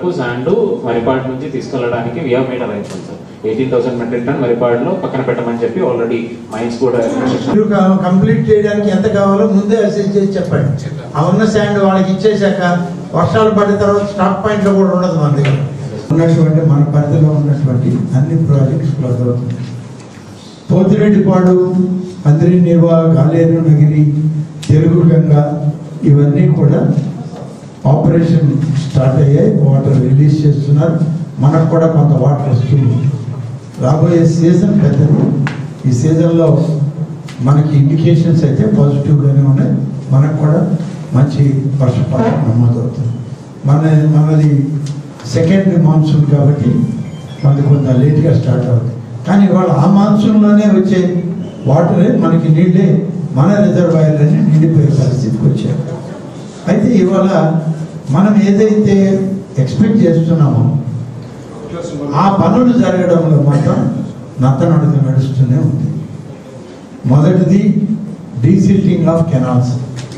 వరకు శాండ్ మరిపాడు నుంచి తీసుకెళ్ళడానికి we have made arrangement sir. 18,000 metric ton మరిపాడులో పక్కన పెట్టమని చెప్పి ఆల్రెడీ మైన్స్ కూడా కంప్లీట్ చేయడానికి ఎంత కావాలో ముందే అసెస్ చేసి చెప్పండి. ఆ ఉన్న శాండ్ వాళ్ళకి ఇచ్చేసాక వర్షాలు పడిన తర్వాత స్టాక్ పాయింట్ లో కూడా ఉండదు మన దగ్గర. ఉన్నటువంటి మన పరిధిలో ఉన్నటువంటి అన్ని ప్రాజెక్ట్స్ క్లోజ్ అవుతుంది. పోతిరెడ్డిపాడు, అందిరినివా, గాలేరు నగిరి, తెలుగు గంగ ఇవన్నీ కూడా ఆపరేషన్ స్టార్ట్ అయ్యాయి. వాటర్ రిలీజ్ చేస్తున్నారు. మనకు కూడా కొంత వాటర్ వస్తుంది. రాబోయే సీజన్ పెద్దది. ఈ సీజన్లో మనకి ఇండికేషన్స్ అయితే పాజిటివ్గానే ఉన్నాయి. మనకు కూడా మంచి వర్షపాతం నమోదవుతుంది. మనది సెకండ్ మాన్సూన్ కాబట్టి మనది కొంత లేట్గా స్టార్ట్ అవుతుంది. కానీ ఇవాళ ఆ మాన్సూన్లోనే వచ్చే వాటరే మనకి నీళ్ళే మన రిజర్వాయర్లన్నీ నిండిపోయే పరిస్థితికి వచ్చాయి. అయితే ఇవాళ మనం ఏదైతే ఎక్స్పెక్ట్ చేస్తున్నామో ఆ పనులు జరగడంలో మాత్రం నత్తనడక నడుస్తూనే ఉంది. మొదటిది desilting of canals,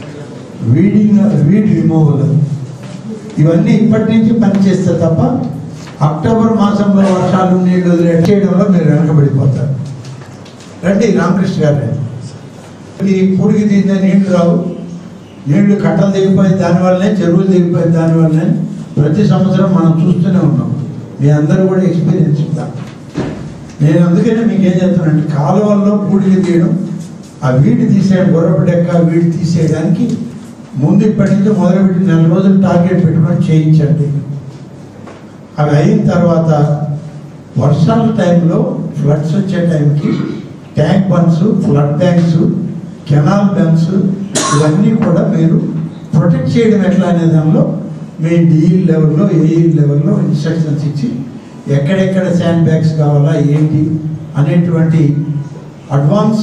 weed removal, ఇవన్నీ ఇప్పటి నుంచి పనిచేస్తే తప్ప అక్టోబర్ మాసంలో వర్షాలు నీళ్లు వదిలేట్ చేయడంలో మీరు వెనకబడిపోతారు. రండి రామకృష్ణ గారు, ఇది పూడికి తీసిన నీళ్లు రావు, నీళ్లు కట్టలు దిగిపోయి దానివల్లనే, చెరువులు దిగిపోయి దానివల్లనే ప్రతి సంవత్సరం మనం చూస్తూనే ఉన్నాం. మీ అందరూ కూడా ఎక్స్పీరియన్స్ ఉంటారు. నేను అందుకనే మీకు ఏం చెప్తానంటే, కాలువల్లో పూడికి తీయడం, ఆ వీడి తీసేయడం, గొర్రెపు డెక్క వీడి తీసేయడానికి ముందు ఇప్పటి నుంచి మొదలుపెట్టి 4 రోజులు టార్గెట్ పెట్టుకొని చేయించండి. అవి అయిన తర్వాత వర్షాల టైంలో, ఫ్లడ్స్ వచ్చే టైంకి tank bunds, flood tanks, canal bunds ఇవన్నీ కూడా మీరు ప్రొటెక్ట్ చేయడం ఎట్లా అనే దానిలో మీ డిఈ లెవెల్లో, ఏఈ లెవెల్లో ఇన్స్ట్రక్షన్స్ ఇచ్చి ఎక్కడెక్కడ శాండ్ బ్యాగ్స్ కావాలా ఏంటి అనేటువంటి అడ్వాన్స్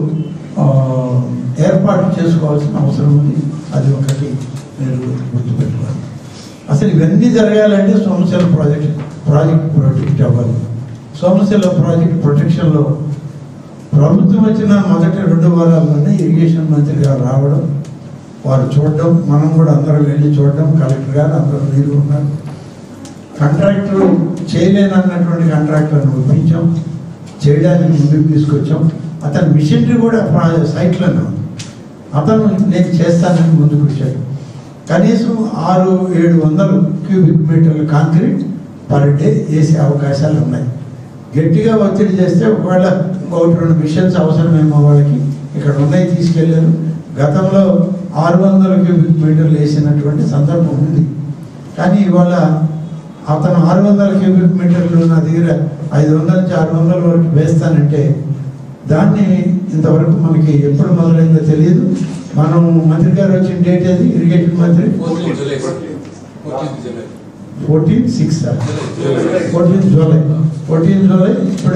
ఏర్పాటు చేసుకోవాల్సిన అవసరం ఉంది. అది ఒకటి మీరు గుర్తుపెట్టుకోవాలి. అసలు ఇవన్నీ జరగాలంటే సోమశిల ప్రాజెక్ట్ ప్రొటెక్ట్ అవ్వాలి. సోమశిల ప్రాజెక్ట్ ప్రొటెక్షన్లో ప్రభుత్వం వచ్చిన మొదటి 2 వారాల్లోనే ఇరిగేషన్ మంత్రి గారు రావడం, వారు చూడడం, మనం కూడా అందరం వెళ్ళి చూడడం, కలెక్టర్ గారు అందరూ మీరు ఉన్నారు. కాంట్రాక్టర్ చేయలేనన్నటువంటి కాంట్రాక్టర్ని ఒప్పించాం, చేయడానికి ముందుకు తీసుకొచ్చాం. అతని మిషనరీ కూడా సైట్లోనే ఉంది. అతను నేను చేస్తానని ముందుకు వచ్చాడు. కనీసం 600-700 క్యూబిక్ మీటర్ల కాంక్రీట్ పర్ డే వేసే అవకాశాలు ఉన్నాయి. గట్టిగా ఒత్తిడి చేస్తే ఒకవేళ 1-2 మిషన్స్ అవసరమేమో వాళ్ళకి ఇక్కడ ఉన్నాయి, తీసుకెళ్ళారు. గతంలో 600 క్యూబిక్ మీటర్లు వేసినటువంటి సందర్భం ఉంది. కానీ ఇవాళ అతను 600 క్యూబిక్ మీటర్లు నా దగ్గర 500 నుంచి 600 వరకు వేస్తానంటే దాన్ని ఇంతవరకు మనకి ఎప్పుడు మొదలైందో తెలియదు. మనం మంత్రి గారు వచ్చిన డేట్ ఏది? ఇరిగేషన్ మంత్రి 14 జూలై. ఇప్పుడు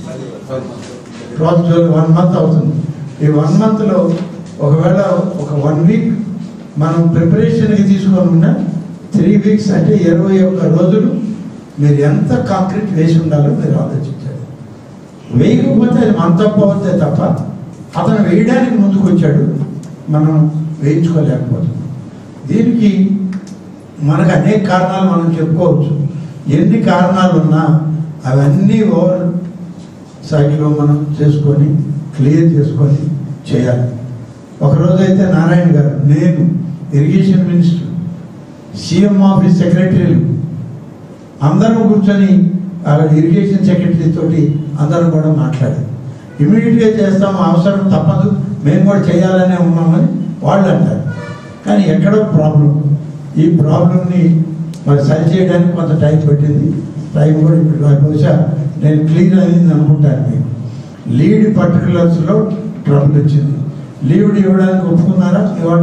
12 జూలై, 1 మంత్ అవుతుంది. ఈ 1 మంత్లో ఒకవేళ ఒక 1 వీక్ మనం ప్రిపరేషన్కి తీసుకొని ఉన్న 3 వీక్స్ అంటే 21 రోజులు మీరు ఎంత కాంక్రీట్ వేసి ఉండాలో మీరు ఆలోచించాలి. వేయకపోతే అది మన తప్పు అవుతే తప్ప అతను వేయడానికి ముందుకు వచ్చాడు, మనం వేయించుకోలేకపోతున్నాం. దీనికి మనకు అనేక కారణాలు మనం చెప్పుకోవచ్చు. ఎన్ని కారణాలు ఉన్నా అవన్నీ ఓవర్ సైడ్లో మనం చేసుకొని క్లియర్ చేసుకొని చేయాలి. ఒకరోజైతే నారాయణ గారు, నేను, ఇరిగేషన్ మినిస్టర్, సీఎం ఆఫీస్ సెక్రటరీలు అందరం కూర్చొని ఇరిగేషన్ సెక్రటరీ తోటి అందరం కూడా మాట్లాడారు. ఇమీడియట్గా చేస్తాము, అవసరం తప్పదు, మేము కూడా చేయాలనే ఉన్నామని వాళ్ళు అంటారు. కానీ ఎక్కడో ప్రాబ్లం, ఈ ప్రాబ్లంని మరి సరి చేయడానికి కొంత టైం పట్టింది. టైం కూడా ఇప్పుడు బహుశా నేను క్లియర్ అయింది అనుకుంటాను. మీకు లీడ్ పర్టికులర్స్లో ట్రబుల్ వచ్చింది. లీడ్ ఇవ్వడానికి ఒప్పుకున్నారా ఇవాళ?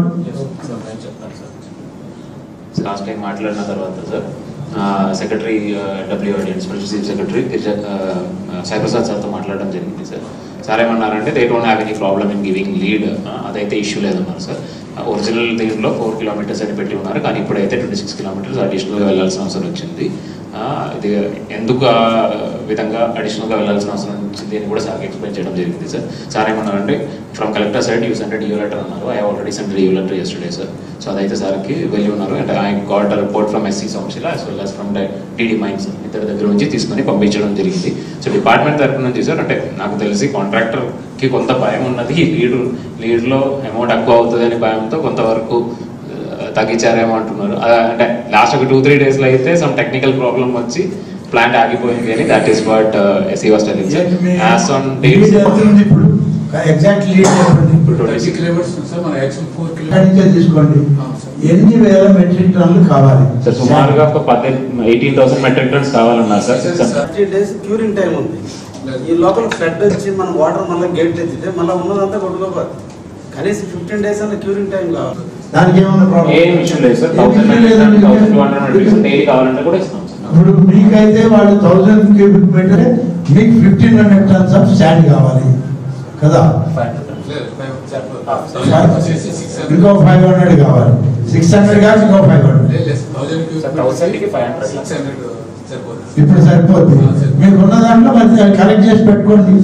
లాస్ట్ టైం మాట్లాడిన తర్వాత sir secretary WRD special chief secretary Saiprasad సార్తో మాట్లాడడం జరిగింది సార్. సార్ ఏమన్నారంటే they don't have any problem in giving lead, అదైతే ఇష్యూ లేదన్నారు సార్. ఒరిజినల్ దీంట్లో 4 కిలోమీటర్స్ అని పెట్టి ఉన్నారు, కానీ ఇప్పుడైతే 26 కిలోమీటర్స్ అడిషనల్గా వెళ్ళాల్సిన అవసరం వచ్చింది. ఇది ఎందుకు ఆ విధంగా అడిషనల్గా వెళ్ళాల్సిన అవసరం వచ్చింది అని కూడా సార్కి ఎక్స్ప్లెయిన్ చేయడం జరిగింది సార్. సార్ ఏమన్నారంటే from collector side you send leave letter అన్నారు. I already send leave letter yesterday sir. So అదైతే సార్కి వెళ్ళి ఉన్నారు. And I got report from SC Somasila as well as from DD mines ఇద్దరి దగ్గర నుంచి తీసుకొని పంపించడం జరిగింది. సో డిపార్ట్మెంట్ తరఫు నుంచి సార్ అంటే నాకు తెలిసి కాంట్రాక్టర్కి కొంత భయం ఉన్నది, లీడ్లో అమౌంట్ ఎక్కువ అవుతుంది అని భయంతో కొంతవరకు తగ్గించారేమో అంటున్నారు. అంటే లాస్ట్ ఒక 2-3 డేస్లో అయితే సమ్ టెక్నికల్ ప్రాబ్లమ్ వచ్చి ప్లాంట్ ఆగిపోయింది అని that is what SC was telling sir. As on dates ఇప్పుడు ఎగ్జాక్ట్ లీడ్ తీసుకోండి. ఎన్ని వేల మెట్రిక్ టన్నులు కావాలి సార్? సుమారుగా ఒక 18,000 మెట్రిక్ టన్స్ కావాలన్నారు సార్. 30 days క్యూరింగ్ టైం ఉంది. ఈ లోపల ఫ్లడ్ వచ్చి మనం వాటర్ మళ్ళీ గేట్ ఎత్తితే మళ్ళీ ఉన్నదంతా కొట్టుకోపోదు. కనీసం 15 days అన్న క్యూరింగ్ టైం కావాలి. దానికి ఏమన్నా ప్రాబ్లం ఏం విషయం లేదు సార్. 1,200 మెట్రిక్ డైలీ కావాలంటే కూడా ఇస్తాం సార్. ఇప్పుడు మీకైతే వాళ్ళు 1000 క్యూబిక్ మీటర్, మీకు 1500 tons ఆఫ్ శాండ్ కావాలి కదా, ఇంకో 500 కావాలి. 600 కాదు, ఇంకో 500. ఇప్పుడు సరిపోద్ది. మీకు ఉన్న దాంట్లో మరి కలెక్ట్ చేసి పెట్టుకోండి.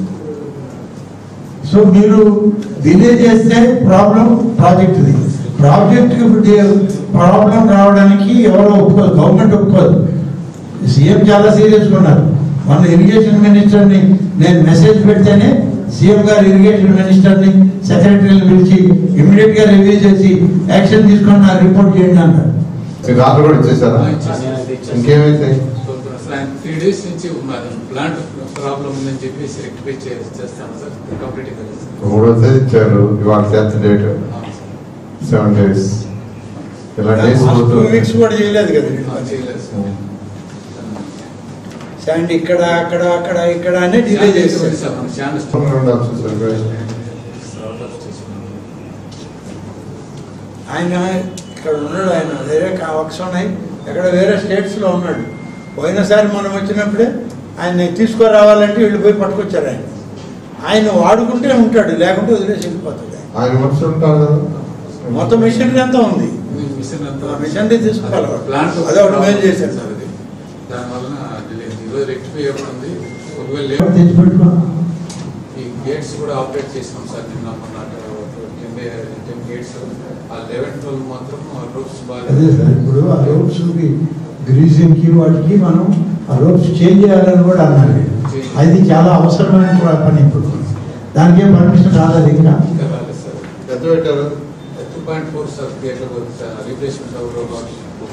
సో మీరు డిలే చేస్తే ప్రాబ్లం ప్రాజెక్ట్ది. ప్రాజెక్ట్కి ప్రాబ్లం రావడానికి ఎవరో ఒప్పుకోదు, గవర్నమెంట్ ఒప్పుకోదు. సీఎం చాలా సీరియస్గా ఉన్నారు. మన ఇరిగేషన్ మినిస్టర్ని నేను మెసేజ్ పెడితేనే సీఎం గారు ఇరిగేషన్ మినిస్టర్ని సెక్రటరీని పిలిచి ఇమ్మీడియట్గా రివ్యూ చేసి యాక్షన్ తీసుకొని నాకు రిపోర్ట్ చేయండి అన్నారు. కూడా ఇచ్చేసారా? ఇంకేమైతే 3 days నుంచి ప్లాంట్ ప్రాబ్లం ఉందని చెప్పేసి రెక్టిఫై చేస్తాను సార్. కంప్లీట్ 3వ తేదీ ఇచ్చారు, ఇవాళ 10th డేట్, 7 days. ఇలా డేస్ 2 weeks కూడా చేయలేదు కదా. శాండ్ ఇక్కడ అక్కడ అక్కడ ఇక్కడ అనే డిలే చేస్తారు. ఆయన ఇక్కడ ఉన్నాడు, ఆయన వేరే వర్క్స్ ఉన్నాయి, ఎక్కడ వేరే స్టేట్స్లో ఉన్నాడు. పోయినసారి మనం వచ్చినప్పుడే ఆయన తీసుకురావాలంటే వీళ్ళు పోయి పట్టుకొచ్చారు. ఆయన వాడుకుంటే ఉంటాడు, లేకుంటే వదిలేసి వెళ్ళిపోతాడు. మొత్తం మిషనరీ అంతా ఉంది, మిషనరీ తీసుకోవాలి. అదే ఒకటి మేలు చేశారు సార్. ఈ గేట్స్ కూడా ఆపరేట్ చేసినాం సార్. నిన్న మొన్న 10 గేట్స్, ఆ 11-12 మాత్రం రోప్స్ బాగా. అదే సార్, ఇప్పుడు ఆ రోప్స్కి గ్రీజింగ్కి వాటికి మనం ఆ రోప్స్ చేంజ్ చేయాలని కూడా అన్నాడు. అది చాలా అవసరమైన పని. ఇప్పుడు దానికి ఏం పర్మిషన్ రాలేదు, ఇంకా రాలేదు సార్. ఎంత పెట్టారు? 2.4 సార్ గేట్ల రీప్లేస్మెంట్ రోబోట్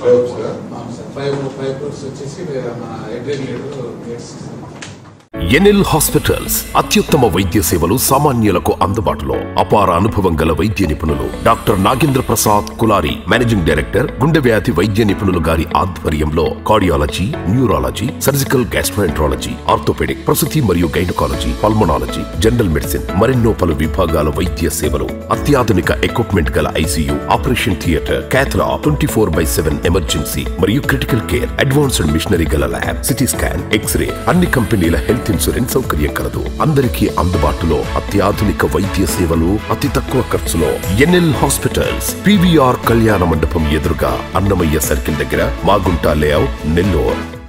5 crores వచ్చేసి మన ఎడ్రెన్ గేట్స్. ఎన్ఎల్ హాస్పిటల్స్ అత్యుత్తమ వైద్య సేవలు సామాన్యులకు అందుబాటులో. అపార అనుభవం గల వైద్య నిపుణులు doctor Nagendra Prasad Kulari, managing director, గుండె వ్యాధి వైద్య నిపుణులు గారి ఆధ్వర్యంలో cardiology, neurology, surgical gastroenterology, orthopaedic, ప్రసూతి మరియు గైనకాలజీ, పల్మనాలజీ, జనరల్ మెడిసిన్, మరెన్నో పలు విభాగాల వైద్య సేవలు. అత్యాధునిక ఎక్విప్మెంట్ గల ICU, operation theatre, cath lab, 24/7 emergency మరియు క్రిటికల్ కేర్, అడ్వాన్స్డ్ మిషనరీ గల ల్యాబ్, సిటీ స్కాన్, ఎక్స్రే, అన్ని కంపెనీల హెల్త్ ఇన్సూరెన్స్ సౌకర్యం కలదు. అందరికీ అందుబాటులో అత్యాధునిక వైద్య సేవలు అతి తక్కువ ఖర్చులో. ఎన్ఎల్ హాస్పిటల్స్, PVR కళ్యాణ మండపం ఎదురుగా, అన్నమయ్య సర్కిల్ దగ్గర, మాగుంట లేఅవుట్, నెల్లూరు.